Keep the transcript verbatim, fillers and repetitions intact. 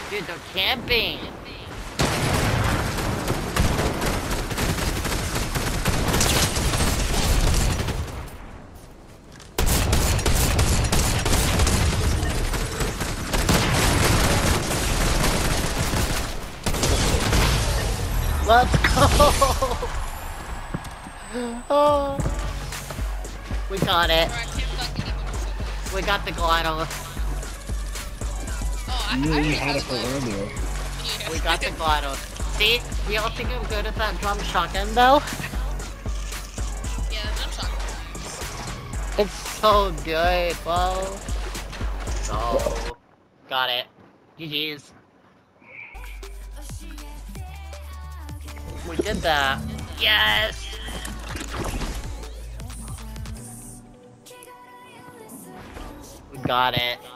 Dude, they're camping! Let's go! Oh. We got it. We got the glider. Oh, I, You I you already had it for one. earlier. Yeah. We got the glider. See? We all think I'm good at that drum shotgun though? Yeah, the jump shot. It's so good, bro. So, got it. G G's. We did that. Yes! We got it.